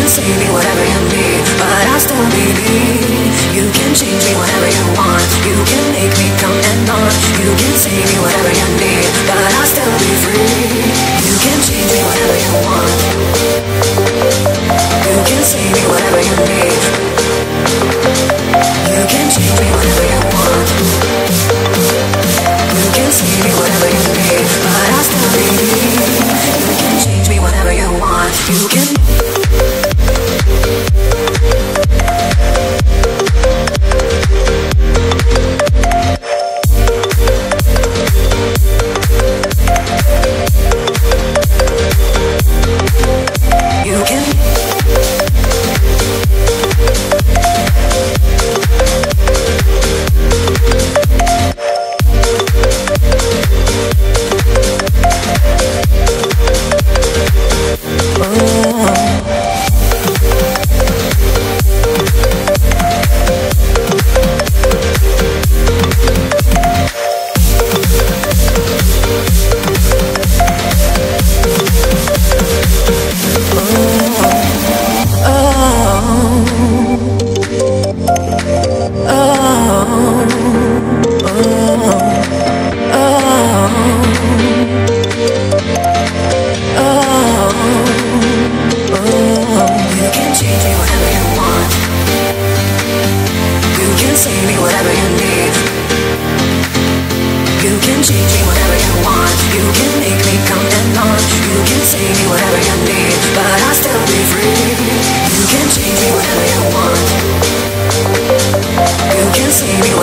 say me whatever you need, but I'll still be me. You can change me whatever you want. You can make me come and on. You can say me whatever you need, but I'll still be free. You can change me whatever you want. You can say me whatever you need. You can change me whatever you want. You can say me whatever you need, but I'll still be me. You can change me whatever you want. You can. See me